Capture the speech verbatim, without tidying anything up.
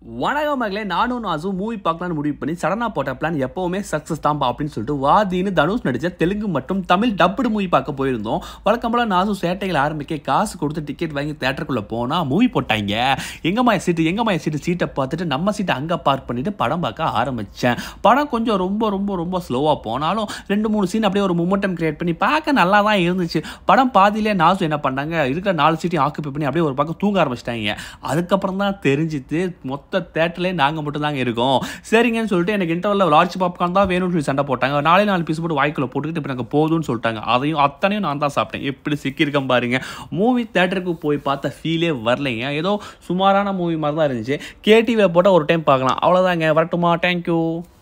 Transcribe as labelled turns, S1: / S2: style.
S1: வணக்கம் மகளே, நானும் நாசும் மூவி பார்க்கலான்னு முடிவு பண்ணி சடனாக போட்ட பிளான் எப்போவுமே சக்ஸஸ் தான்பா அப்படின்னு சொல்லிட்டு வாதின்னு தனுஷ் நடித்த தெலுங்கு மற்றும் தமிழ் டப்புடு மூவி பார்க்க போயிருந்தோம். வழக்கம் போல நாசும் சேட்டைகள் ஆரம்பிக்க காசு கொடுத்து டிக்கெட் வாங்கி தேட்டருக்குள்ளே போனால் மூவி போட்டாங்க. எங்கம்மா சீட்டு எங்கம்மா சீட்டு சீட்டை பார்த்துட்டு நம்ம சீட்டை அங்கே பார்க் பண்ணிட்டு படம் பார்க்க ஆரம்பித்தேன். படம் கொஞ்சம் ரொம்ப ரொம்ப ரொம்ப ஸ்லோவாக போனாலும் ரெண்டு மூணு சீன் அப்படியே ஒரு மொமெண்டம் கிரியேட் பண்ணி பார்க்க நல்லா தான் இருந்துச்சு. படம் பாதியிலே நாசு என்ன பண்ணாங்க, இருக்கிற நாலு சீட்டையும் ஆக்குப்பை பண்ணி அப்படியே ஒரு பக்கம் தூங்க ஆரம்பிச்சிட்டாங்க. அதுக்கப்புறம் தான் தெரிஞ்சுது மொத்த தேட்டர்லேயே நாங்கள் மட்டும் தாங்க இருக்கோம். சரிங்கன்னு சொல்லிட்டு எனக்கு இன்டர்வலில் லார்ஜ் பாப்கார்ன் தான் வேணும்னு சொல்லி சண்டை போட்டாங்க. நாலே நாலு பீஸ் போட்டு வாய்க்குள்ள போட்டுக்கிட்டு இப்போ எனக்கு போதும்னு சொல்லிட்டாங்க. அதையும் அத்தனையும் நான் தான் சாப்பிட்டேன். எப்படி சிக்கியிருக்கேன் பாருங்க. மூவி தேட்டருக்கு போய் பார்த்த ஃபீலே வரலைங்க. ஏதோ சுமாரான மூவி மாதிரி தான் இருந்துச்சு. கேடிவியில் போட்டால் ஒரு டைம் பார்க்கலாம், அவ்வளோதாங்க. வரட்டுமா? தேங்க்யூ.